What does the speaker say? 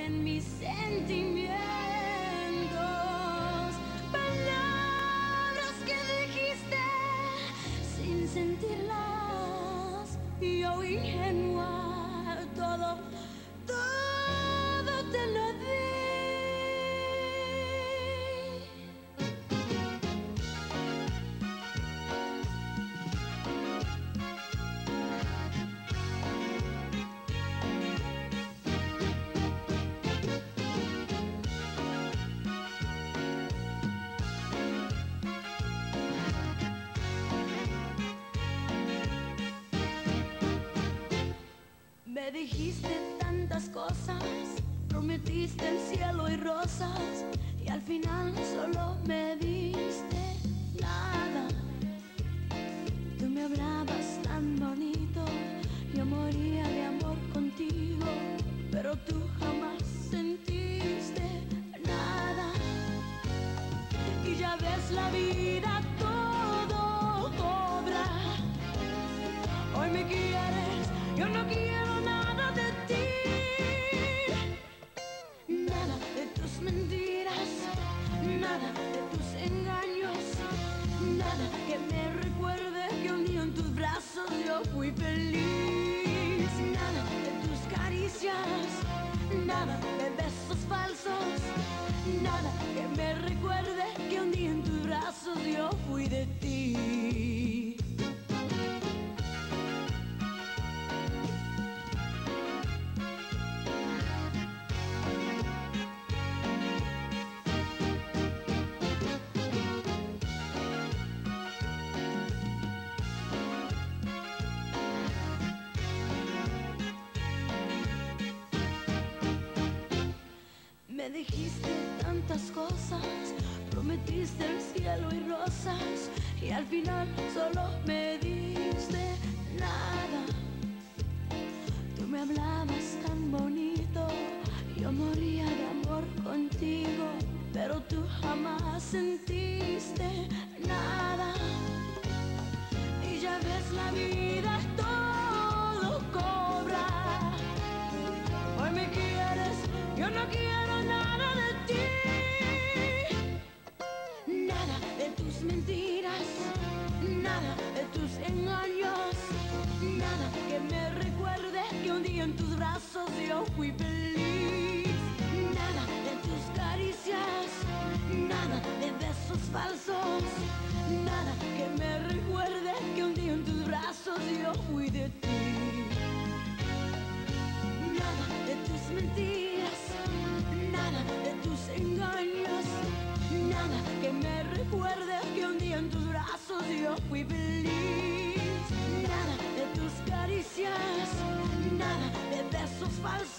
en mis sentimientos. Palabras que dijiste sin sentirlas. Y yo ingenua, todo te lo di. Me dijiste tantas cosas, prometiste el cielo y rosas, y al final solo me diste nada. Tú me hablabas tan bonito, yo moría de amor contigo, pero tú jamás sentiste nada. Y ya ves, la vida todo cobra. Hoy me quieres, yo no quiero nada de ti. Nada de tus mentiras, nada de tus engaños, nada que me recuerde que un día en tus brazos yo fui feliz. Nada de tus caricias, nada de besos falsos, nada que me recuerde que un día en tus brazos yo fui de ti. Me dijiste tantas cosas, prometiste el cielo y rosas, y al final solo me diste nada. Tú me hablabas tan bonito, yo moría de amor contigo, pero tú jamás sentiste nada. Y ya ves, la vida todo cobra. Hoy me quieres, yo no quiero nada de ti. Nada de tus mentiras, nada de tus engaños, nada que me recuerde que un día en tus brazos yo fui feliz. Nada de tus caricias, nada de besos falsos, nada que me recuerde que un día en tus brazos yo fui de ti. Nada de tus mentiras, nada de tus engaños, nada que me recuerde que un día en tus brazos yo fui feliz. Nada de tus caricias, nada de besos falsos,